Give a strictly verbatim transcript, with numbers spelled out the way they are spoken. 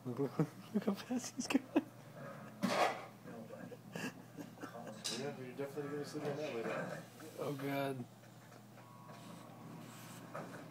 Look, look, look how fast he's going. Yeah, you're definitely going to sleep on that later. Oh, God.